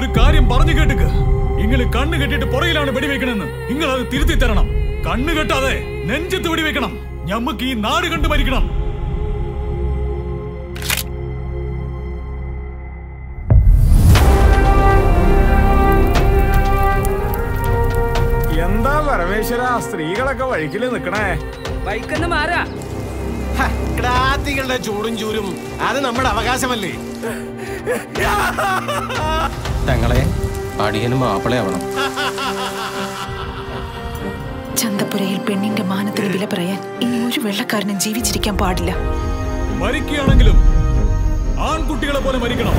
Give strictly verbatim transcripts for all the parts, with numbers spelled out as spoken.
ഒരു കാര്യം പറഞ്ഞു കേട്ടുക്ക്. നിങ്ങൾ കണ്ണ് കെട്ടിട്ട് പുറയിലാണ് വെടിവെക്കണെന്ന് നിങ്ങൾ അത് തിരുത്തി തരണം. കണ്ണ് കെട്ടാതെ നെഞ്ചത്ത് വെടിവെക്കണം. ഞമ്മക്ക് ഈ നാട് കണ്ടു മരിക്കണം. എന്താ പരമേശ്വര സ്ത്രീകളൊക്കെ വഴിക്കില് നിക്കണേ? വഴിക്കൊന്ന് മാറാ. ക്രാത്തികളുടെ ചൂടും ചൂരും അത് നമ്മുടെ അവകാശമല്ലേ? തങ്ങളെ അടിയനും മാപ്പിളയാവണം. ചന്തപ്പുരയിൽ പെണ്ണിന്റെ മാനത്തിന് വില പറയാൻ ഇനി ഒരു വെള്ളക്കാരനും ജീവിച്ചിരിക്കാൻ പാടില്ല. മരിക്കുകയാണെങ്കിലും ആൺകുട്ടികളെ പോലെ മരിക്കണം.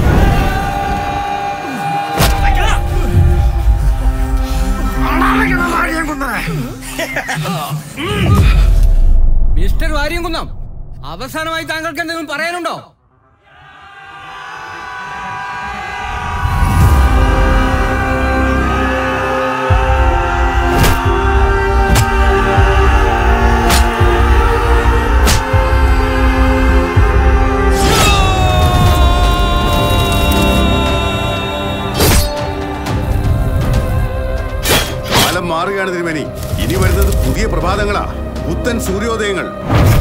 മിസ്റ്റർ വാര്യംകുന്നം, അവസാനമായി താങ്കൾക്ക് എന്തെങ്കിലും പറയാനുണ്ടോ? മാറുകയാണ് തിരുമേനി. ഇനി വരുന്നത് പുതിയ പ്രഭാതങ്ങളാ, പുത്തൻ സൂര്യോദയങ്ങൾ.